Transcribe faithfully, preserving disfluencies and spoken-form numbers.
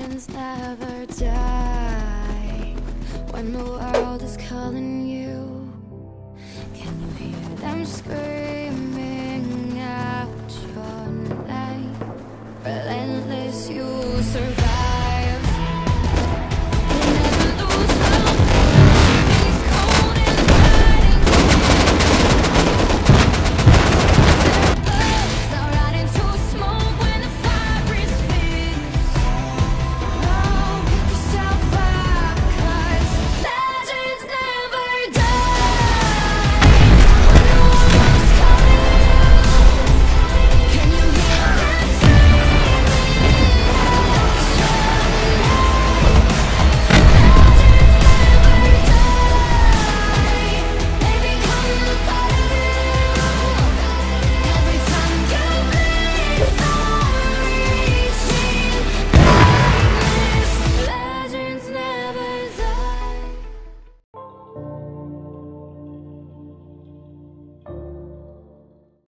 legends never die. When the world is calling you, can you hear them scream?